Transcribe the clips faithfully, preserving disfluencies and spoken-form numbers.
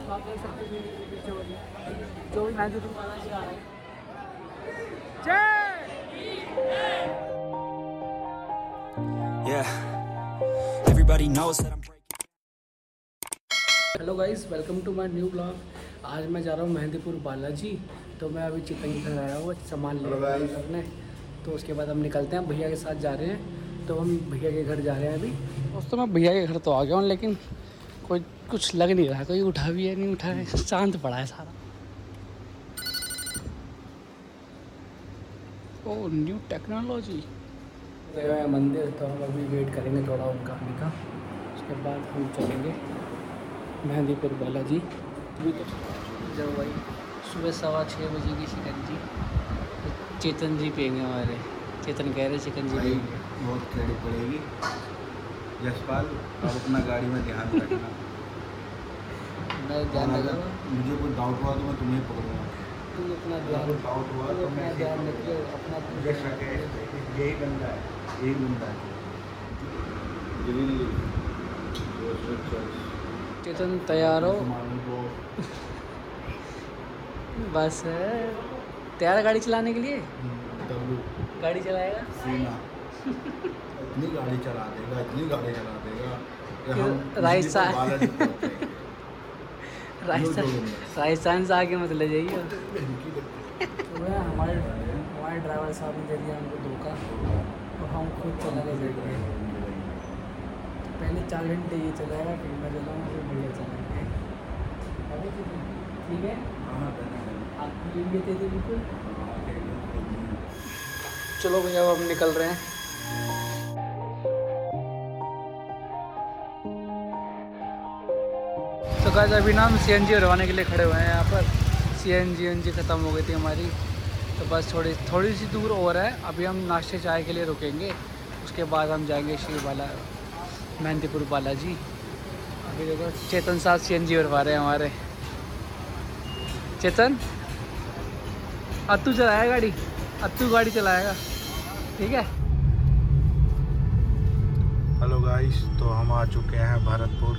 आप देख सकते हैं मेरे पीछे वाली जो भी मेहंदीपुर बालाजी आ रहे हैं। Yeah, everybody knows that I'm breaking. Hello guys, welcome to my new blog. आज मैं जा रहा हूँ मेहंदीपुर बालाजी। तो मैं अभी चितन के घर आया हुआ सामान ले करने, तो उसके बाद हम निकलते हैं। भैया के साथ जा रहे हैं, तो हम भैया के घर जा रहे हैं अभी। दोस्तों मैं भैया के घर तो आ गया हूँ, लेकिन कोई कुछ लग नहीं रहा, कोई उठा भी है नहीं उठा है, शांत पड़ा है सारा। Oh new technology. गए हैं मंदिर, तो हम अभी वेट करेंगे थोड़ा उनका आने का, उसके बाद हम चलेंगे मेहंदीपुर बालाजी। अभी तो जब भाई सुबह सवा छः बजे की शिकंजी चेतन जी पियेंगे हमारे। चेतन कह रहे शिकंजी पियेंगे। बहुत खेड़ी पड़ेगी यशपाल, अब अपना गाड़ी में ध्यान रखना। मैं ध्यान रखूँगा। मुझे कोई डाउट हुआ तो मैं तुम्हें पकड़ूंगा। तू अपना ध्यान डाउट हुआ तो मैं ध्यान रखिए अपना। मुझे शक है, यही बंदा है, यही बंदा है। चेतन तैयार हो? बस तैयार गाड़ी चलाने के लिए? गाड़ी चलाएगा सीना इतनी गाड़ी चला देगा, इतनी गाड़ी चला देगा कि हम राजस्थान बालाजी पहुंचे। राजस्थान राजस्थान से आके मत ले जाइए। हमारे हमारे ड्राइवर साहब ने दे दिया हमको धोखा, और हम खुद चला के जाएंगे। पहले चार घंटे ये चलाएगा, फिर मैं चलाऊँगा, फिर भैया चलाएंगे। ठीक है, आप लेंगे थे बिल्कुल। चलो भैया अब हम निकल रहे हैं। तो गाइस अभी ना हम सी एन जी भरवाने के लिए खड़े हुए हैं यहाँ पर। C N G N G ख़त्म हो गई थी हमारी, तो बस थोड़ी थोड़ी सी दूर और है। अभी हम नाश्ते चाय के लिए रुकेंगे, उसके बाद हम जाएंगे श्री बाला मेहंदीपुर बालाजी। अभी देखो चेतन साथ सी एन जी भरवा रहे हैं हमारे। चेतन अत्तू चलाएगा गाड़ी, अत्तू गाड़ी चलाएगा, ठीक है। हेलो गाइस, तो हम आ चुके हैं भरतपुर।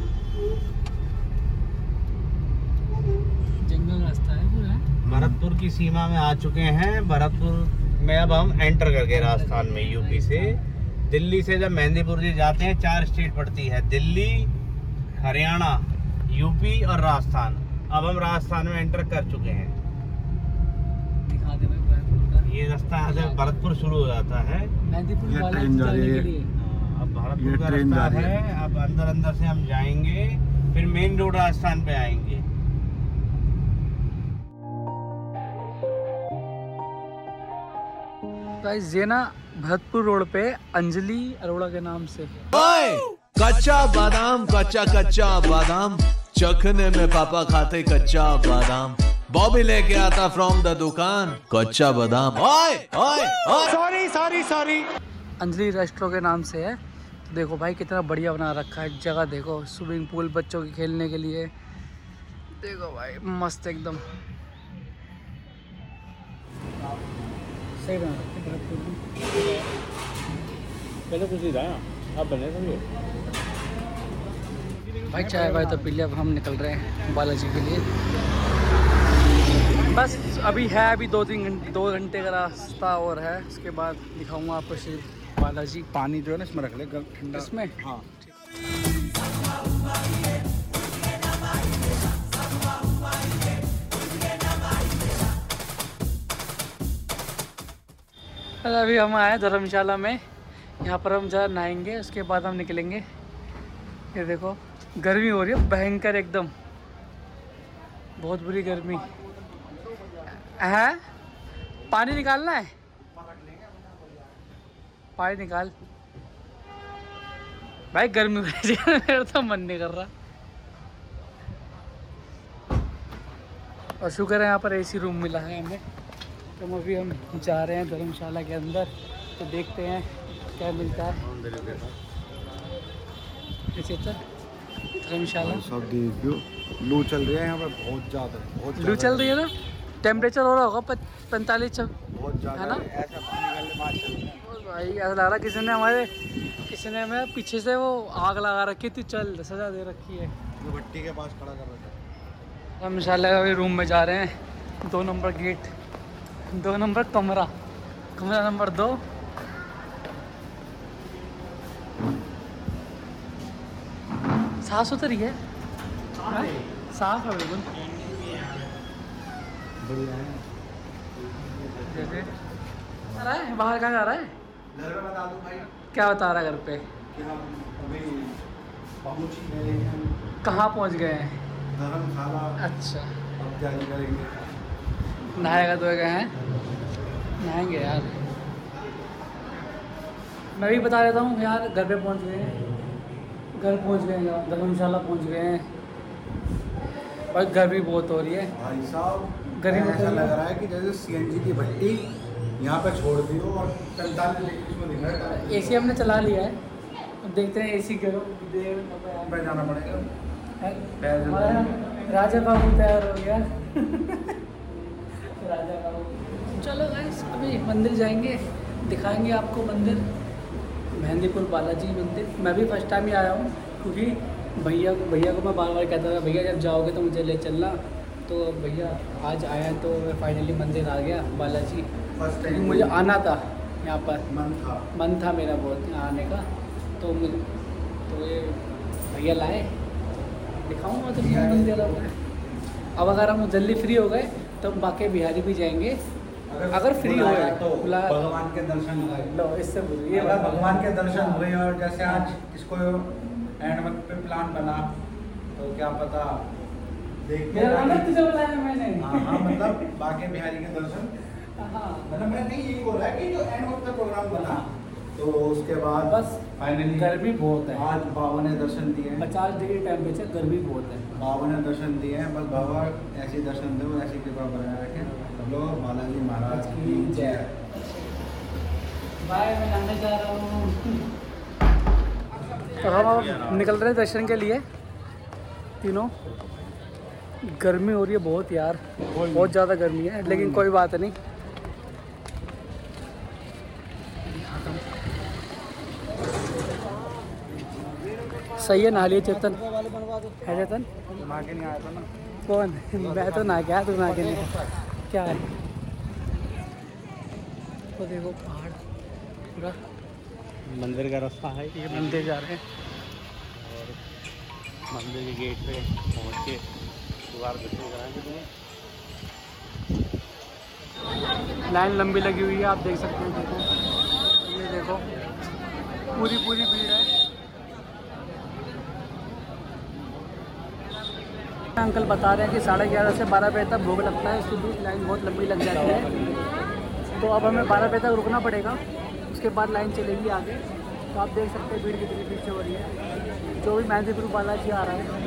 जंगल रास्ता है पूरा। भरतपुर की सीमा में आ चुके हैं। भरतपुर में अब हम एंटर कर गए राजस्थान में। यूपी से, दिल्ली से जब मेहंदीपुर जी जाते हैं, चार स्टेट पड़ती है, दिल्ली, हरियाणा, यूपी और राजस्थान। अब हम राजस्थान में एंटर कर चुके हैं। दिखा दे भाई भरतपुर का। ये रास्ता यहाँ से भरतपुर शुरू हो जाता है। मेहंदीपुर ये बालाजी ट्रेन जा जाने रही के है। लिए। अब भरतपुर ये का ट्रेन जा रास्ता रही है। है। अब अंदर अंदर से हम जाएंगे, फिर मेन रोड राजस्थान पे आएंगे। गाइस ये ना भरतपुर रोड पे अंजलि अरोड़ा के नाम से। ओए कच्चा बादाम, कच्चा कच्चा बादाम चखने में पापा खाते कच्चा बादाम। बॉबी लेके आता फ्रॉम द दुकान कच्चा बादाम। ओए ओए ओए sorry sorry sorry. Anjali restaurant के नाम से है। तो देखो भाई कितना बढ़िया बना रखा है जगह। देखो स्विमिंग पूल बच्चों के खेलने के लिए। देखो भाई मस्त एकदम सही बना रखा है भरतपुर में। पहले कुछ नहीं था, अब बने समझो। भाई चाय भाई तो पी लिया, अब हम निकल रहे हैं बालाजी के लिए। बस अभी है अभी दो तीन घंटे दो घंटे का रास्ता और है, उसके बाद दिखाऊंगा आपको श्री बालाजी। पानी जो है ना इसमें रख ले, ठंडा। इसमें हाँ। अभी हम आए धर्मशाला में, यहाँ पर हम जरा नहाएंगे, उसके बाद हम निकलेंगे। ये देखो गर्मी हो रही है भयंकर एकदम, बहुत बुरी गर्मी है। पानी निकालना है, पानी निकाल भाई, गर्मी हो रही है मेरा तो मन नहीं कर रहा। और शुक्र है यहाँ पर एसी रूम मिला है हमें। तो अभी हम जा रहे हैं धर्मशाला के अंदर, तो देखते हैं क्या मिलता है। धर्मशाला सब देखियो, लू चल रही है यहाँ पे बहुत ज़्यादा, बहुत लू चल रही है ना। टेम्परेचर हो रहा होगा पैंतालीस बहुत ज़्यादा है ना। ऐसा पानी निकलने बाहर चल रहा है। भाई ऐसा लग रहा किसी ने हमारे किसी ने हमें पीछे से वो आग लगा रखी थी, चल सजा दे रखी है। जो भट्टी के पास खड़ा कर रखा है। हम इंशाल्लाह अभी रूम में जा रहे हैं। दो नंबर गेट, दो नंबर कमरा, कमरा नंबर दो। साफ सुथरी है, हाँ? साफ है बिल्कुल। बढ़िया है। जैसे आ रहा है बाहर, कहाँ जा रहा है? घर में बता दूं भाई क्या बता रहा है घर पे? कि हम अभी पहुंच ही गए हैं कहाँ पहुँच गए हैं? धर्मशाला। अच्छा, अब क्या करेंगे? नहाएगा धोएगा हैं? नहाएंगे यार। मैं भी बता देता हूँ यार, घर पे पहुँच गए हैं, घर पहुँच गए हैं, धर्मशाला पहुँच गए हैं। और गर्मी बहुत हो रही है भाई साहब, गर्मी में ऐसा तो- लग रहा है कि जैसे सीएनजी की भट्टी यहाँ पे छोड़ दी हो और पैंतालीस डिग्री में दिख रहा है। एसी हमने चला लिया है, अब देखते हैं एसी करो देर पे जाना पड़ेगा। हमारा राजा बाबू तैयार हो गया। राजा बाबू। चलो गाइस, अभी मंदिर जाएंगे, दिखाएंगे आपको मंदिर, मेहंदीपुर बालाजी मंदिर। मैं भी फर्स्ट टाइम ही आया हूँ, क्योंकि भैया को भैया को मैं बार बार कहता था भैया जब जाओगे तो मुझे ले चलना। तो भैया आज आया तो मैं फाइनली मंदिर आ गया बालाजी। फर्स्ट क्योंकि टाइम मुझे आना था यहाँ पर, मन था। मन था मेरा बहुत यहाँ आने का। तो मुझे तो ये भैया लाए, दिखाऊंगा तो क्या मंदिर है। अब अगर हम जल्दी फ्री हो गए तो हम बाकी बिहारी भी जाएंगे, अगर फ्री हो बुलाया गए तो बुला भगवान के दर्शन हुए। लो इससे बोलो ये अगर बात। भगवान के दर्शन हुए और जैसे आज इसको एंड वक्त पे प्लान बना तो क्या पता देखते मेरा हैं नाम कि- तुझे बुलाया मैंने। हाँ हाँ, मतलब बाकी बिहारी के दर्शन, हाँ मतलब मैं नहीं यही बोल रहा है कि जो एंड वक्त पे प्रोग्राम बना तो उसके बाद बस फाइनली गर्मी बहुत है, आज बाबा ने दर्शन दिए हैं। पचास डिग्री टेम्परेचर, गर्मी बहुत है। बाबा ने दर्शन दिए हैं, बस बाबा ऐसे ही दर्शन दो, ऐसी कृपा बनाए रखें। सब लोग बालाजी महाराज की जय। बाय, मैं जाने जा रहा हूँ। तो हम अब निकल रहे हैं दर्शन के लिए तीनों। गर्मी हो रही है बहुत यार, बहुत ज़्यादा गर्मी है, लेकिन कोई बात नहीं। सही है, नहा लिए चेतन है? चेतन नहा के नहीं आया था ना। कौन? मैं तो नहा गया, तू नहा के नहीं आया। क्या है? तो देखो पहाड़ पूरा, मंदिर का रास्ता है ये मंदिर जा रहे हैं। और मंदिर के गेट पे पहुंच के द्वार दर्शन कराएंगे तुम्हें। लाइन लंबी लगी हुई है, आप देख सकते हैं। देखो ये देखो, पूरी पूरी भीड़ है। अंकल बता रहे हैं कि साढ़े ग्यारह से बारह बजे तक भोग लगता है, उसके बीच लाइन बहुत लंबी लग जाती है। तो अब हमें बारह बजे तक रुकना पड़ेगा, उसके बाद लाइन चलेगी आगे। तो आप देख सकते हैं भीड़ कितनी पीछे हो रही है। जो भी मेहंदीपुर बालाजी आ रहा है,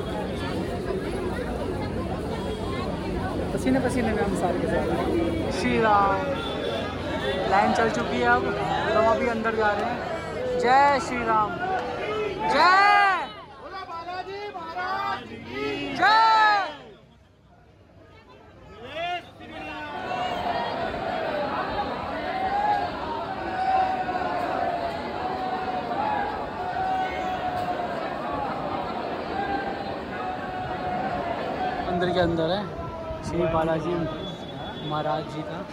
पसीने पसीने में हम सारे के सारे। श्री राम, लाइन चल चुकी है, अब तो हम अभी अंदर जा रहे हैं। जय श्री राम, जय जय। मंदिर के अंदर है श्री बालाजी महाराज जी का।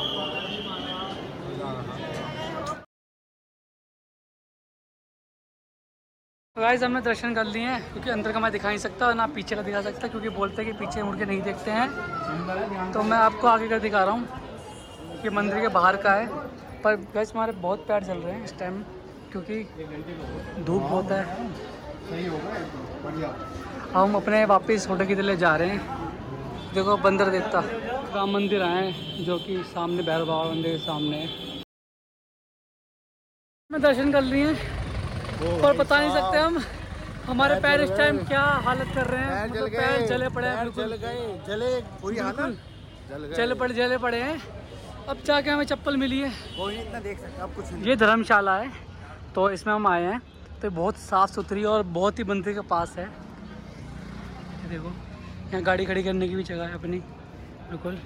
गाइस हमने दर्शन कर लिए हैं, क्योंकि अंदर का मैं दिखा नहीं सकता और ना पीछे का दिखा सकता, क्योंकि बोलते हैं कि पीछे मुड़ के नहीं देखते हैं। तो मैं आपको आगे का दिखा रहा हूँ कि मंदिर के बाहर का है। पर गाइस हमारे बहुत पैर चल रहे हैं इस टाइम, क्योंकि धूप बहुत है। सही होगा, बढ़िया। हम अपने वापस होटल की तरह जा रहे हैं। देखो बंदर देवता राम मंदिर आए हैं, जो कि सामने भैरव बाबा मंदिर के सामने है। मैं दर्शन कर लिए हैं, पर बता नहीं सकते हम हमारे पैर इस टाइम क्या हालत कर रहे हैं। मतलब पैर जले पड़े हैं, बिल्कुल जल गए, जले पूरी हालत जल गए। जले पड़े जले पड़े हैं। अब जाके हमें चप्पल मिली है। कोई नहीं इतना देख सकता, अब कुछ नहीं। ये धर्मशाला है, तो इसमें हम आए हैं। तो बहुत साफ़ सुथरी और बहुत ही मंदिर के पास है। ये देखो, यहाँ गाड़ी खड़ी करने की भी जगह है अपनी, बिल्कुल।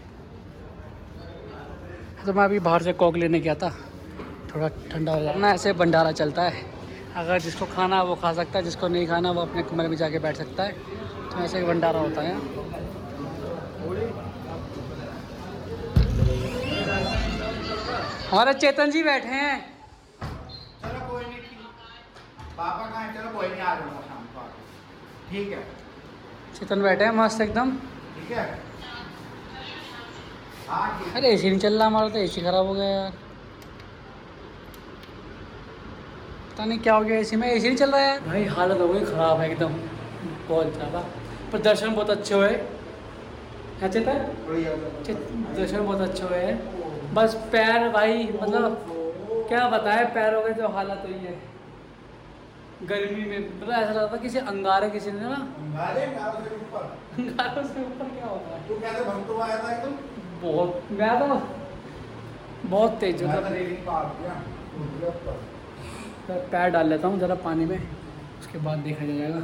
तो मैं अभी बाहर से कोक लेने गया था, थोड़ा ठंडा हो जाए ना। ऐसे भंडारा चलता है, अगर जिसको खाना है वो खा सकता है, जिसको नहीं खाना वो अपने कमरे में जाके बैठ सकता है। तो ऐसे भंडारा होता है। हमारे चेतन जी बैठे हैं। चलो कोई नहीं, पापा कहाँ है? चलो कोई नहीं, आ जाऊंगा शाम को आके। ठीक है चेतन बैठे हैं मस्त एकदम। ठीक है। हाँ ठीक है। अरे एसी नहीं चल रहा हमारा, तो एसी खराब हो गया यार। पता नहीं क्या हो गया एसी में, एसी नहीं चल रहा है यार। भाई हालत हो गई ख़राब है एकदम, बहुत ज़्यादा। पर दर्शन बहुत अच्छे हुए। क्या चेतन? चित- दर्शन बहुत अच्छे हुए हैं। बस पैर भाई, मतलब क्या बताएं, पैरों की जो हालत हुई है गर्मी में। मतलब ऐसा लगता है किसी अंगारे किसी ने ना, अंगारे अंगारों से ऊपर। अंगारों से ऊपर क्या होता है। तू कैसे भक्तों आया था एकदम? बहुत, मैं तो बहुत तेज मैं तो होता। रेलिंग पार किया। पैर डाल लेता हूँ ज़रा पानी में, उसके बाद देखा जाएगा।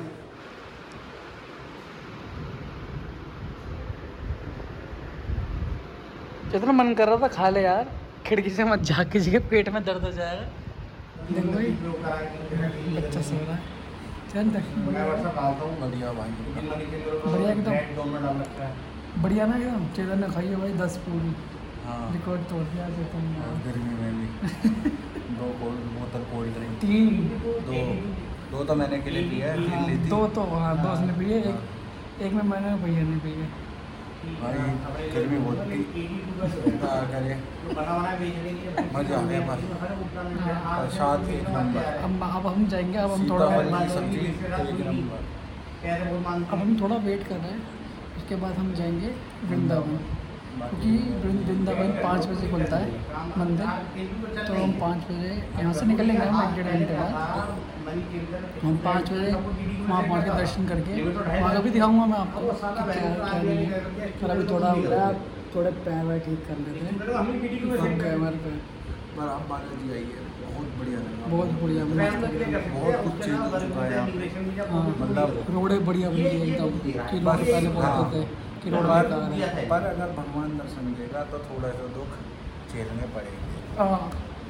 जितना मन कर रहा था खा ले यार, खिड़की से मत झाँक, किसी के पेट में दर्द हो जाएगा। देखो भाई बच्चा सो रहा है। चल मैं व्हाट्सएप डालता हूँ। बढ़िया भाई, बढ़िया एकदम। बढ़िया ना एकदम। चेतन ने खाई है भाई दस पूरी। हाँ रिकॉर्ड तोड़ दिया चेतन ने। गर्मी में भी दो कोल्ड बोतल कोल्ड ड्रिंक, तीन, दो दो तो मैंने के लिए पिया है, तीन ली थी दो तो हाँ दो उसने पी है, एक एक में मैंने भैया ने पी है। भाई। गर्मी बहुत थी, क्या करे, बना बना बेच देंगे। मजा आ गया बस। प्रसाद एक नंबर, अब अब हम जाएंगे, अब हम थोड़ा सीताफल की सब्जी एक नंबर। कैसे बोल मान अब हम थोड़ा वेट कर रहे हैं, उसके बाद हम जाएंगे वृंदावन, क्योंकि वृं- वृंदावन पाँच बजे खुलता है मंदिर। तो हम पाँच बजे यहाँ से निकलेंगे, हम एक डेढ़ घंटे बाद। हम पाँच बजे वहाँ पहुँच के दर्शन करके वहाँ का भी दिखाऊंगा मैं आपको कि क्या है क्या नहीं है। और अभी थोड़ा हो गया, थोड़े पैर वैर ठीक कर लेते हैं। थक गए हमारे पैर। पर आप बालाजी आइए, बहुत बढ़िया लगा, बहुत बढ़िया मस्त एकदम। बहुत कुछ चेंज हो चुका है यहाँ पे। हाँ मतलब रोडें बढ़िया बन गई एकदम, कि रोड पहले बोलते थे कि रोड बेकार है। पर अगर भगवान दर्शन देगा तो थोड़ा सा दुख झेलने पड़ेंगे। हाँ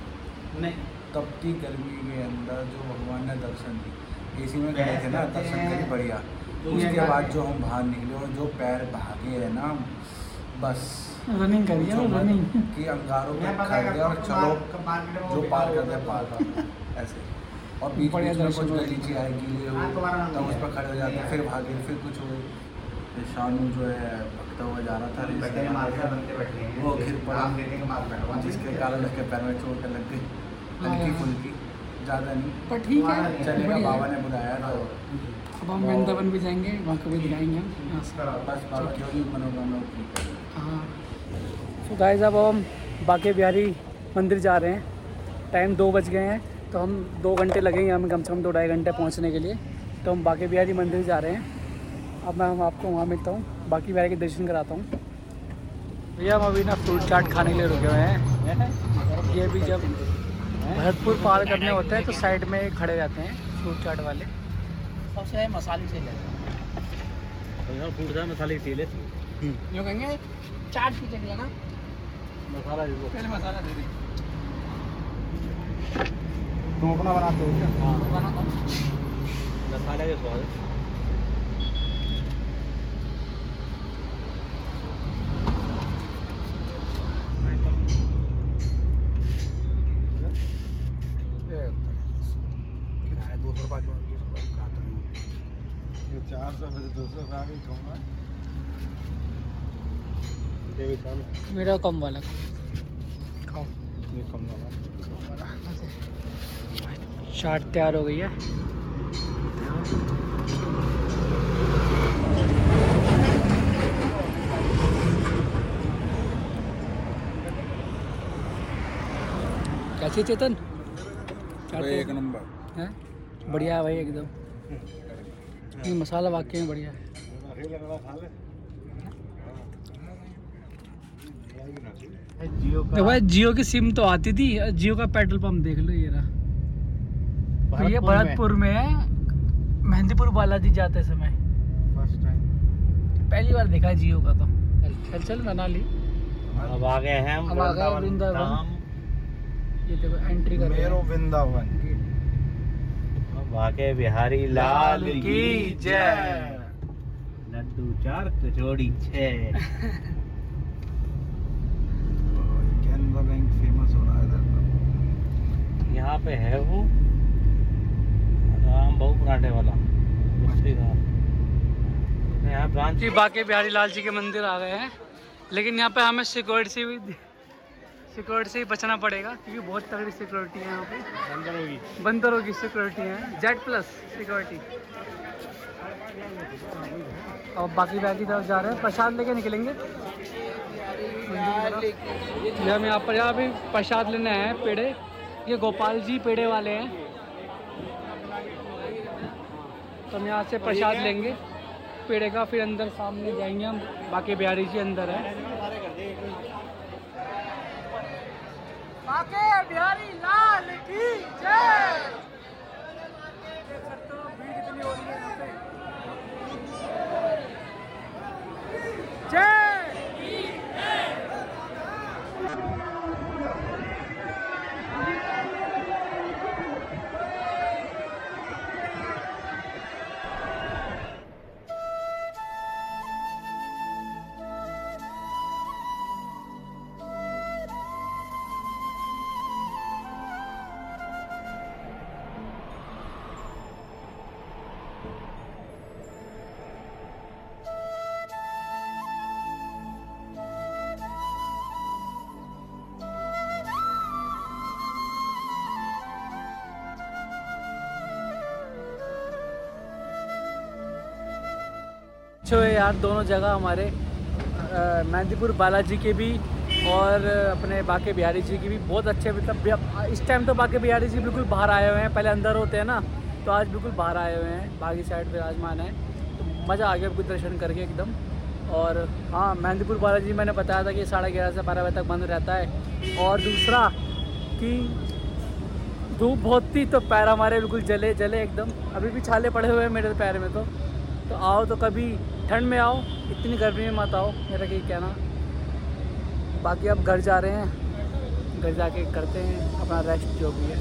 तपती गर्मी के अंदर जो भगवान ने दर्शन दी, एसी में गए थे ना, दर्शन करी बढ़िया। उसके बाद जो हम बाहर निकले और जो पैर भागे है ना, बस रनिंग करी है ना, रनिंग। कि अंगारों पे खा गया और चलो जो पार करते पार कर ऐसे। और बीच बढ़िया बीच में दर्शन कुछ हुए। गलीची आएगी ये वो, तब उस पर खड़े हो जाते, फिर भागे, फिर कुछ हुए। फिर शानू जो है भगता हुआ जा रहा था रेस, वो गिर पड़ा, जिसके कारण उसके पैर में चोट लग गई, हल्की फुल्की, ज़्यादा नहीं, पर ठीक है, चलेगा। बढ़िया बाबा है। ने बुलाया तो अब हम वृंदावन भी जाएंगे, वहाँ को भी दिखाएंगे हम यहाँ से। बस बाबा जो भी मनोकामना पूरी करें। हाँ तो गाइस अब हम बांके बिहारी मंदिर जा रहे हैं। टाइम दो बज गए हैं, तो हम दो घंटे लगेंगे हमें, कम से कम दो ढाई घंटे पहुँचने के लिए। तो हम बांके बिहारी मंदिर जा रहे हैं। अब मैं हम आपको वहाँ मिलता हूँ, बांके बिहारी के दर्शन कराता हूँ। भैया हम अभी ना फ्रूट चाट खाने के लिए रुके हुए हैं। ये भी जब भरतपुर पार करने होते हैं तो साइड में खड़े रहते हैं फ्रूट चाट वाले। सबसे मसाले से फूट मसाले तेल जो कहेंगे चाट पीछे के ना मसाला पहले मसाला दे दें। तुम अपना बनाते हो क्या? हाँ मसाले के स्वाद दो सौ पाँच चार सौ दो सौ खाऊंगा। मेरा कम वाला खाओ। चाट तैयार हो गई है। कैसी चेतन? चाट एक नंबर है, बढ़िया है भाई एकदम। ये मसाला वाकई में बढ़िया है। देखो भाई जियो की सिम तो आती थी, जियो का पेट्रोल पंप देख लो ये रहा। तो ये भरतपुर में है, मेहंदीपुर बालाजी जाते समय फर्स्ट टाइम पहली बार देखा है जियो का। तो चल चल बना ली। अब आ गए हैं हम अब आ गए वृंदावन। धाम। ये देखो एंट्री कर रहे मेरो हैं। वृंदावन। बांके बिहारी लाल की जय। चार कचौड़ी छः। कैनरा बैंक फेमस हो रहा है इधर। यहाँ पे है वो राम बहु पराठे वाला यहाँ ब्रांच। जी बाके बिहारी लाल जी के मंदिर आ गए हैं, लेकिन यहाँ पे हमें सिक्योरिटी से भी सिक्योरिटी से ही बचना पड़ेगा क्योंकि बहुत तगड़ी सिक्योरिटी है यहाँ पे। बंदर होगी बंदरों की सिक्योरिटी है, जेड प्लस सिक्योरिटी। और बाकी बैग की तरफ जा रहे हैं, प्रसाद लेके निकलेंगे। ये हम यहाँ पर यहाँ भी प्रसाद लेने आए हैं, पेड़े। ये गोपाल जी पेड़े वाले हैं, तो हम यहाँ से प्रसाद लेंगे पेड़े का, फिर अंदर सामने जाएंगे हम। बाकी बिहारी जी अंदर है। बाके बिहारी लाल की जय। देख सकते हो भीड़ कितनी हो रही है यहाँ पे। जय। अच्छे हुए यार दोनों जगह हमारे, मेहंदीपुर बालाजी के भी और अपने बाके बिहारी जी की भी बहुत अच्छे। मतलब इस टाइम तो बाके बिहारी जी बिल्कुल बाहर आए हुए हैं, पहले अंदर होते हैं ना, तो आज बिल्कुल बाहर आए हुए हैं, बागी साइड विराजमान है। तो मज़ा आ गया बिल्कुल दर्शन करके एकदम। और हाँ, मेहंदीपुर बालाजी मैंने बताया था कि साढ़े ग्यारह से बारह बजे तक बंद रहता है। और दूसरा कि धूप बहुत थी तो पैर हमारे बिल्कुल जले जले एकदम, अभी भी छाले पड़े हुए हैं मेरे पैर में। तो तो आओ तो कभी ठंड में आओ, इतनी गर्मी में मत आओ, मेरा यही कहना। बाकी अब घर जा रहे हैं, घर जाके करते हैं अपना रेस्ट जो भी है।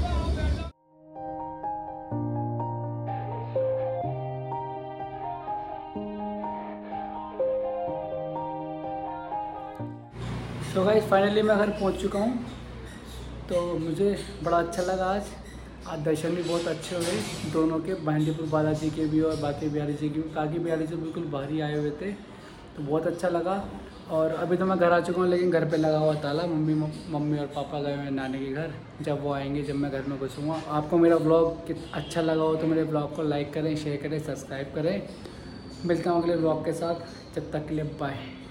तो गाइस फाइनली मैं घर पहुंच चुका हूं, तो मुझे बड़ा अच्छा लगा आज। आज दर्शन भी बहुत अच्छे हुए दोनों के, मेहंदीपुर बालाजी के भी और बाकी बिहारी जी के भी। बाकी बिहारी जी बिल्कुल बाहर ही आए हुए थे, तो बहुत अच्छा लगा। और अभी तो मैं घर आ चुका हूँ, लेकिन घर पे लगा हुआ ताला। मम्मी मम्मी और पापा गए हुए नानी के घर, जब वो आएंगे, जब मैं घर में घुसूँगा। आपको मेरा ब्लॉग अच्छा लगा हो तो मेरे ब्लॉग को लाइक करें, शेयर करें, सब्सक्राइब करें। मिलता हूँ अगले ब्लॉग के साथ, जब तक के लिए बाय।